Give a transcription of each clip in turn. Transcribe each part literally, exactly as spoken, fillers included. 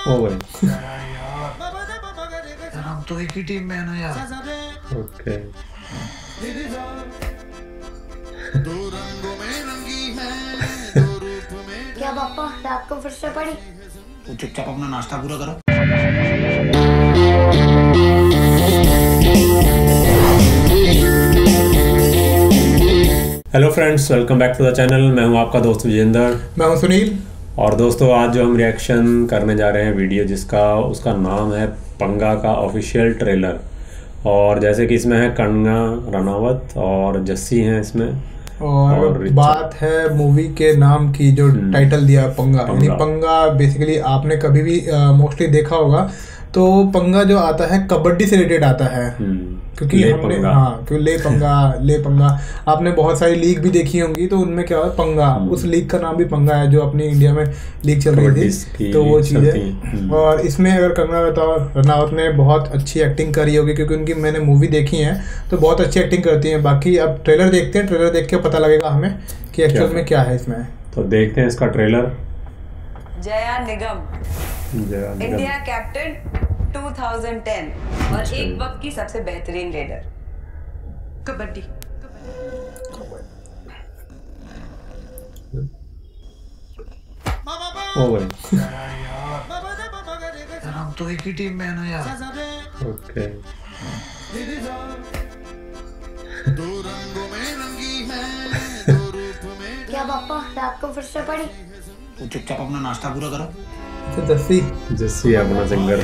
ओ भाई यार हम तो एक ही टीम में है ना यार। ओके क्या पापा रात को फिर से पड़ी? तू चुपचाप अपना नाश्ता पूरा करो। Hello friends, welcome back to the channel. मैं हूं आपका दोस्त विजेंद्र। मैं हूं सुनील। और दोस्तों, आज जो हम रिएक्शन करने जा रहे हैं वीडियो, जिसका उसका नाम है पंगा का ऑफिशियल ट्रेलर। और जैसे कि इसमें है कंगना रनावत और जस्सी हैं इसमें, और, और बात है मूवी के नाम की, जो टाइटल दिया पंगा। यानी पंगा बेसिकली आपने कभी भी मोस्टली देखा होगा तो पंगा जो आता है कबड्डी से रिलेटेड आता है, क्योंकि हमने हाँ क्यों ले पंगा ले पंगा आपने बहुत सारी लीग भी देखी होंगी, तो उनमें क्या हुआ पंगा, उस लीग का नाम भी पंगा है जो अपनी इंडिया में लीग चल रही थी, तो वो चीज़ है। और इसमें अगर कंगना रनावत ने बहुत अच्छी एक्टिंग करी होगी, क्योंकि उनकी मैंने मूवी देखी है तो बहुत अच्छी एक्टिंग करती हैं। बाकी अब ट्रेलर देखते हैं, ट्रेलर देख के पता लगेगा हमें कि एक्चुअल में क्या है इसमें। तो देखते हैं इसका trailer. Jaya Nigam, India captain दो हज़ार दस और एक वक्त की सबसे बेहतरीन रेडर कबड्डी। ओ भाई यार हम तो एक ही टीम में है ना यार। ओके क्या पापा रात को फिर से पड़ी? तू चुपचाप अपना नाश्ता पूरा करो। तो जस्सी जस्सी अपना सिंगर।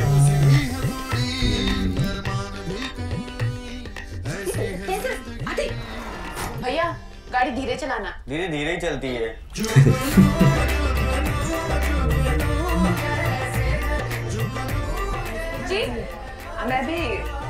भैया गाड़ी धीरे चलाना। धीरे धीरे ही चलती है। जी मैं भी।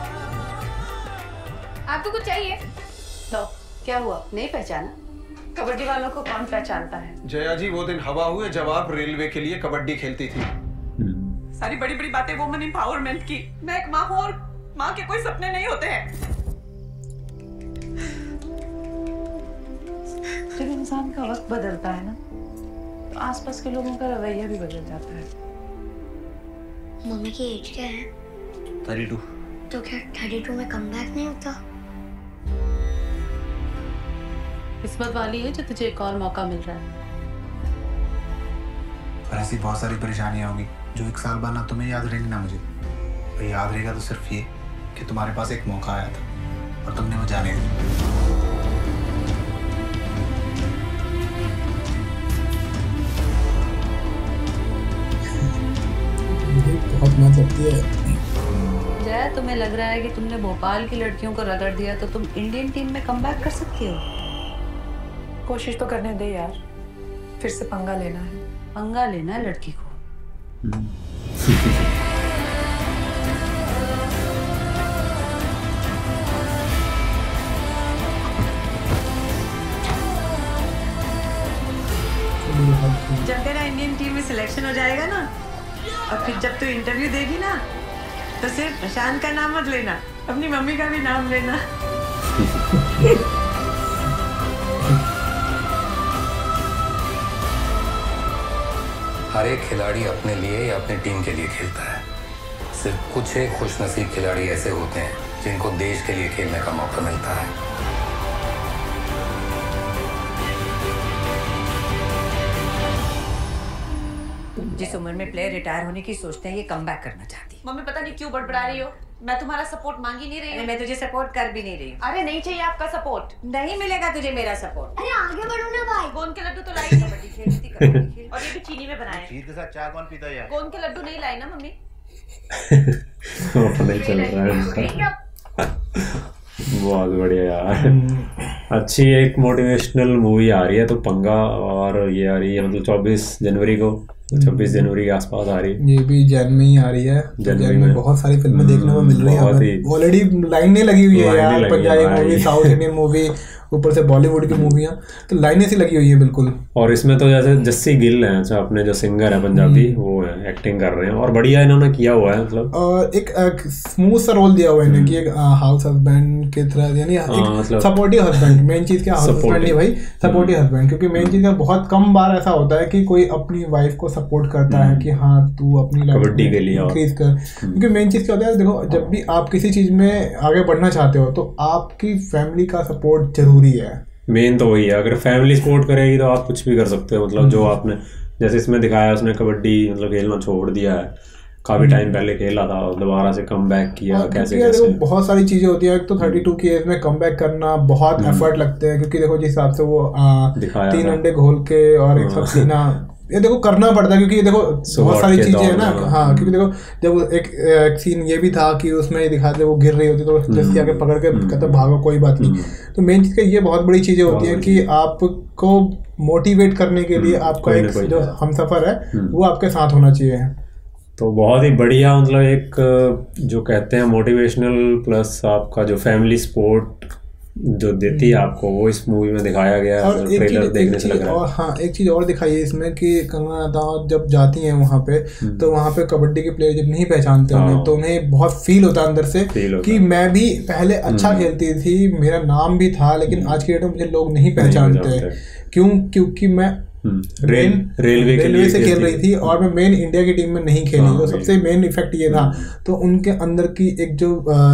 आपको कुछ चाहिए? तो क्या हुआ, नहीं पहचाना? कबड्डी वालों को कौन पहचानता है? जया जी, वो दिन हवा हुए जब आप रेलवे के लिए कबड्डी खेलती थी। सारी बड़ी बड़ी बातें वुमेन एम्पावरमेंट की। मैं एक माँ हूँ और माँ के कोई सपने नहीं होते हैं। जब इंसान का वक्त बदलता है ना, तो आसपास के लोगों का रवैया भी बदल जाता है। मम्मी की एज क्या है? बत्तीस। तो क्या बत्तीस में कमबैक नहीं होता? किस्मत वाली है जो तुझे एक और मौका मिल रहा है। और ऐसी बहुत सारी परेशानियां होंगी जो एक साल बाद ना तुम्हें याद रहेंगी ना मुझे। और याद रहेगा तो सिर्फ ये कि तुम्हारे पास एक मौका आया था और तुमने वो जाने दी। बहुत मत लगती है। जया, तुम्हें लग रहा है कि तुमने भोपाल की लड़कियों को रगड़ दिया तो तुम इंडियन टीम में कमबैक कर सकती हो? कोशिश तो करने दे यार, फिर से पंगा लेना है। पंगा लेना है लड़की को। जब तेरा इंडियन टीम में सिलेक्शन हो जाएगा ना, और फिर जब तू इंटरव्यू देगी ना, तो सिर्फ प्रशांत का नाम मत लेना, अपनी मम्मी का भी नाम लेना। हर एक खिलाड़ी अपने लिए या अपनी टीम के लिए खेलता है। सिर्फ कुछ एक खुशनसीब खिलाड़ी ऐसे होते हैं जिनको देश के लिए खेलने का मौका मिलता है। जिस उम्र में प्लेयर रिटायर होने की सोचते हैं, ये कमबैक करना चाहती है। मम्मी पता नहीं क्यों बड़बड़ा रही हो। मैं तुम्हारा सपोर्ट मांग ही नहीं रही हूँ। मैं तुझे सपोर्ट कर भी नहीं रही हूँ। अरे नहीं चाहिए आपका सपोर्ट, नहीं मिलेगा तुझे मेरा सपोर्ट। अरे आगे बढ़ो ना भाई। गोंद के लड्डू तो लाई, कबड्डी खेलती कबड्डी खेल, और ये भी चीनी में बनाए। खीर के साथ चाय कौन पीता है यार? गोंद के लड्डू नहीं लाई ना मम्मी। नहीं चल रहा है इसका। बहुत बढ़िया यार। अच्छी एक मोटिवेशनल मूवी आ रही है तो पंगा, और ये आ रही है मतलब चौबीस जनवरी को, छब्बीस जनवरी के आसपास आ रही है। ये भी जैन में ही आ रही है। जनवरी में बहुत सारी फिल्में देखने को मिल रही है। ऑलरेडी लाइनें लगी हुई है यार, Punjabi movie, south Indian movie, ऊपर से बॉलीवुड की मूवियाँ, तो लाइनें सी लगी हुई है बिल्कुल। और इसमें तो जैसे जस्सी गिल है, अच्छा अपने जो सिंगर है पंजाबी, वो है एक्टिंग कर रहे हैं और बढ़िया इन्होंने किया हुआ है, मतलब और एक स्मूथ सा रोल दिया हुआ है इन्हें कि एक हाउस हस्बैंड की तरह, यानी एक सपोर्टिव हस्बैंड। मेन चीज क्या, हाउस हस्बैंड नहीं भाई, सपोर्टिव हस्बैंड। क्योंकि मेन चीज का बहुत कम बार ऐसा होता है कि कोई अपनी वाइफ को सपोर्ट करता है कि हाँ तू अपनी लाइफ कबड्डी के लिए इंक्रीज कर। क्योंकि मेन चीज क्या होता है, देखो जब भी आप किसी चीज में आगे बढ़ना चाहते हो तो आपकी फैमिली का सपोर्ट जरूरी है। मेन तो वही है, अगर फैमिली सपोर्ट करेगी तो आप कुछ भी कर सकते हो। मतलब जो आपने जैसे इसमें दिखाया, उसने कबड्डी मतलब खेलना छोड़ दिया है, काफी टाइम पहले खेला था, दोबारा से कम बैक किया, कैसे कैसे बहुत सारी चीजें होती है। तो थर्टी टू की एज में कम बैक करना बहुत एफर्ट लगते हैं, क्योंकि देखो जिस हिसाब से वो तीन अंडे घोल के और एक साथ सीना, ये देखो करना पड़ता है। क्योंकि देखो बहुत सारी चीजें है ना, हाँ क्योंकि देखो जब एक, एक सीन ये भी था कि उसमें दिखाते वो गिर रही होती तो जस्सी आके पकड़ के कहता भागो कोई बात नहीं। तो मेन चीज का ये बहुत बड़ी चीजें होती है कि आपको मोटिवेट करने के लिए आपका एक जो हमसफर है वो आपके साथ होना चाहिए। तो बहुत ही बढ़िया, मतलब एक जो कहते हैं मोटिवेशनल प्लस आपका जो फैमिली सपोर्ट जो देती है आपको, वो इस मूवी में दिखाया गया है। और ट्रेलर देखने से लग रहा है। और हाँ एक चीज और दिखाई है इसमें कि कंगना रनौत जब जाती हैं वहाँ पे, तो वहाँ पे कबड्डी के प्लेयर जब नहीं पहचानते उन्हें, तो उन्हें बहुत फील होता है अंदर से कि मैं भी पहले अच्छा खेलती थी, मेरा नाम भी था, लेकिन आज की डेट में मुझे लोग नहीं पहचानते। क्यों? क्योंकि मैं रेल रेलवे रेलवे से खेल रही थी और मैं मेन इंडिया की टीम में नहीं खेली। तो सबसे मेन इफेक्ट ये था। तो उनके अंदर की एक जो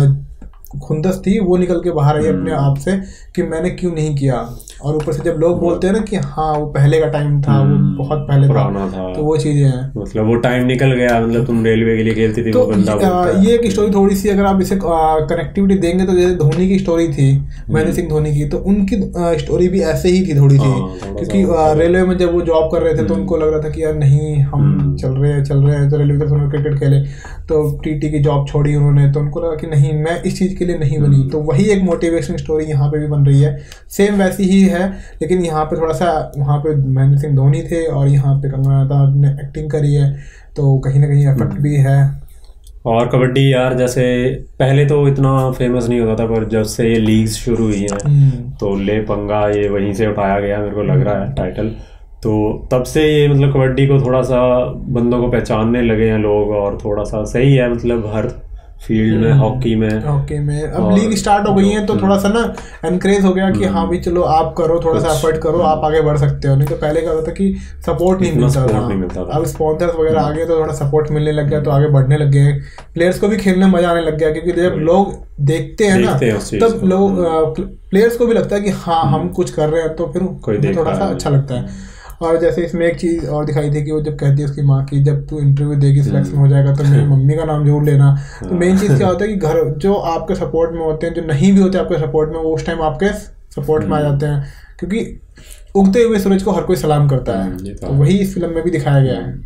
खुंदस थी वो निकल के बाहर आई अपने आप से कि मैंने क्यों नहीं किया। और ऊपर से जब लोग बोलते हैं ना कि हाँ वो पहले का टाइम था, वो बहुत पहले पुराना था, तो वो चीजें हैं, मतलब वो टाइम निकल गया, मतलब तुम रेलवे के लिए खेलती थी, तो वो बंदा आ, ये एक स्टोरी थोड़ी सी अगर आप इसे कनेक्टिविटी देंगे तो जैसे धोनी की स्टोरी थी, महेंद्र सिंह धोनी की, तो उनकी स्टोरी भी ऐसे ही थी थोड़ी सी। क्योंकि रेलवे में जब वो जॉब कर रहे थे तो उनको लग रहा था कि यार नहीं हम चल रहे हैं चल रहे हैं तो रेलवे में क्रिकेट खेले, तो टीटी की जॉब छोड़ी उन्होंने, तो उनको लगा कि नहीं मैं इस चीज़ के लिए नहीं बनी। तो वही एक मोटिवेशन स्टोरी यहाँ पे भी बन रही है, सेम वैसी ही है, लेकिन यहाँ पे थोड़ा सा वहाँ पे महेंद्र सिंह धोनी थे और यहाँ पे कंगना रनौत ने एक्टिंग करी है, तो कहीं ना कहीं एफेक्ट भी है। और कबड्डी यार जैसे पहले तो इतना फेमस नहीं होता था, पर जब से ये लीग्स शुरू हुई हैं तो ले पंगा ये वहीं से उठाया गया, मेरे को लग रहा है टाइटल। तो तब से ये मतलब कबड्डी को थोड़ा सा बंदों को पहचानने लगे हैं लोग, और थोड़ा सा सही है, मतलब हर फील्ड में, हॉकी में हॉकी में अब लीग स्टार्ट हो गई है, तो थोड़ा सा ना एनकरेज हो गया कि हाँ भाई चलो आप करो, थोड़ा सा एफर्ट करो, आप आगे बढ़ सकते हो। नहीं तो पहले क्या होता था कि सपोर्ट नहीं मिलता था, अब स्पॉन्सर्स वगैरह आ गए तो थोड़ा सपोर्ट मिलने लग गया, तो आगे बढ़ने लग गए, प्लेयर्स को भी खेलने में मजा आने लग गया। क्योंकि जब लोग देखते हैं ना तब लोग प्लेयर्स को भी लगता है कि हाँ हम कुछ कर रहे हैं, तो फिर थोड़ा सा अच्छा लगता है। और जैसे इसमें एक चीज़ और दिखाई थी कि वो जब कहती है उसकी माँ की जब तू इंटरव्यू देगी सिलेक्शन हो जाएगा तो मेरी मम्मी का नाम जरूर लेना। तो मेन चीज़ क्या होता है कि घर जो आपके सपोर्ट में होते हैं, जो नहीं भी होते आपके सपोर्ट में, वो उस टाइम आपके सपोर्ट में आ जाते हैं, क्योंकि उगते हुए सूरज को हर कोई सलाम करता है। तो वही इस फिल्म में भी दिखाया गया है।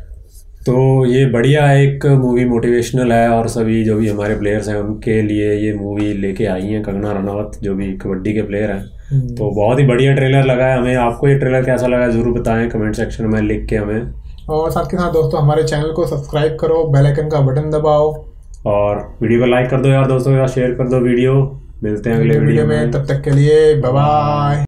तो ये बढ़िया एक मूवी मोटिवेशनल है, और सभी जो भी हमारे प्लेयर्स हैं उनके लिए ये मूवी लेके आई हैं कंगना रनौत, जो भी कबड्डी के प्लेयर हैं। तो बहुत ही बढ़िया ट्रेलर लगा है हमें। आपको ये ट्रेलर कैसा लगा जरूर बताएं कमेंट सेक्शन में लिख के हमें। और साथ के साथ दोस्तों हमारे चैनल को सब्सक्राइब करो, बेल आइकन का बटन दबाओ, और वीडियो को लाइक कर दो यार दोस्तों, या शेयर कर दो वीडियो। मिलते हैं अगले वीडियो में, तब तक के लिए बाय बाय।